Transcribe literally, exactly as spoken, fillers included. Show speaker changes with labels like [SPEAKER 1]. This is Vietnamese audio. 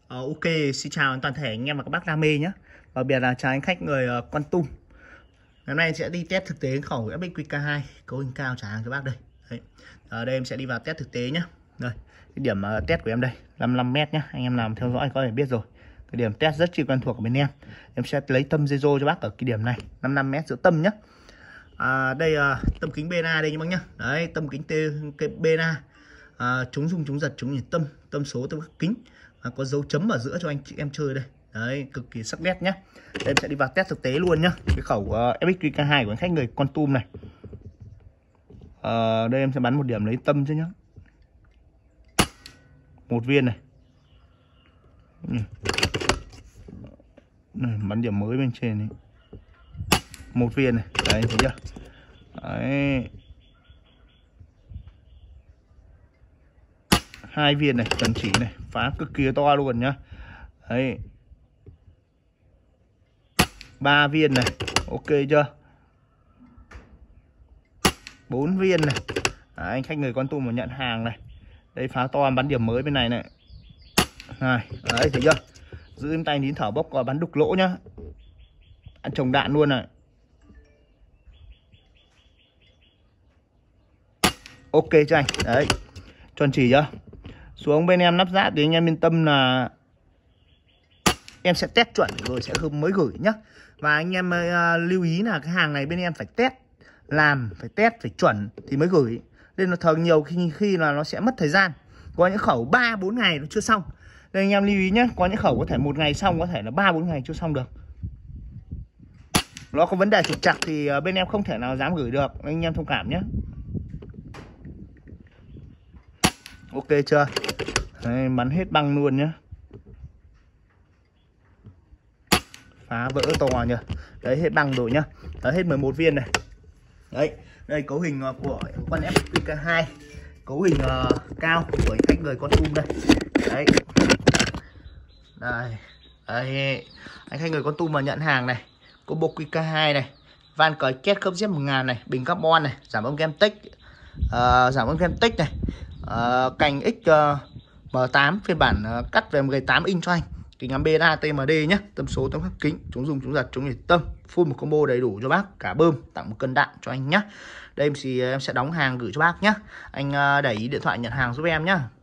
[SPEAKER 1] Ờ, ok, xin chào toàn thể anh em và các bác đam mê nhé. Đặc biệt là chào anh khách người uh, Con Tum. Hôm nay sẽ đi test thực tế khẩu ép ích quy ca hai cấu hình cao trả hàng cho bác đây. Đấy. Ở đây em sẽ đi vào test thực tế nhé. Đây, cái điểm uh, test của em đây năm mươi lăm mét nhé. Anh em làm theo dõi có thể biết rồi. Cái điểm test rất chi quen thuộc của bên em. Em sẽ lấy tâm Zezo cho bác ở cái điểm này năm mươi lăm mét giữa tâm nhé. À, đây uh, tâm kính bê en a đây nhé bác nhá. Đấy, tâm kính T cái bê en a. À, chúng dùng chúng giật chúng nhìn tâm tâm số tâm kính. À, có dấu chấm ở giữa cho anh chị em chơi đây. Đấy, cực kỳ sắc nét nhé. Em sẽ đi vào test thực tế luôn nhá. Cái khẩu uh, ép ích quy ca hai của anh khách người Con Tum này. À, đây em sẽ bắn một điểm lấy tâm chứ nhá. Một viên này. Này, bắn điểm mới bên trên này. Một viên này. Đấy, thấy chưa? Đấy. Hai viên này, chuẩn chỉ này, phá cực kỳ to luôn nhá. Đấy. Ba viên này, ok chưa? Bốn viên này. Đấy, anh khách người Con Tum mà nhận hàng này. Đây phá to bắn điểm mới bên này này. Này, đấy thấy chưa? Giữ em tay nín thở bốc qua bắn đục lỗ nhá. Ăn trồng đạn luôn này. Ok cho anh. Đấy. Chuẩn chỉ chưa? Xuống bên em lắp ráp thì anh em yên tâm là em sẽ test chuẩn rồi sẽ mới gửi nhá. Và anh em uh, lưu ý là cái hàng này bên em phải test, làm phải test phải chuẩn thì mới gửi. Nên nó thường nhiều khi khi là nó sẽ mất thời gian. Có những khẩu ba bốn ngày nó chưa xong. Nên anh em lưu ý nhé, có những khẩu có thể một ngày xong, có thể là ba bốn ngày chưa xong được. Nó có vấn đề trục trặc thì bên em không thể nào dám gửi được, anh em thông cảm nhé. Ok chưa? Đấy, bắn hết băng luôn nhá. Phá vỡ to nhá. Đấy, hết băng rồi nhá. Đấy, hết mười một viên này. Đấy, đây cấu hình của con ép ích quy ca hai. Cấu hình uh, cao của anh khách người Con Tum đây. Đấy. Đây. Đấy. Anh khách người Con Tum mà nhận hàng này. Combo quy ca hai này. Van còi két khớp Z một nghìn này, bình carbon này, giảm âm Gemtech. Uh, giảm âm Gemtech này. Uh, cành X uh, M tám phiên bản uh, cắt về mười tám inch cho anh. Kính ngắm bê en a tê em đê nhé. Tâm số tâm khắc kính, chúng dùng chúng giật chúng nhiệt tâm. Full một combo đầy đủ cho bác, cả bơm, tặng một cân đạn cho anh nhé. Đây em sẽ, em sẽ đóng hàng gửi cho bác nhé. Anh uh, đẩy điện thoại nhận hàng giúp em nhé.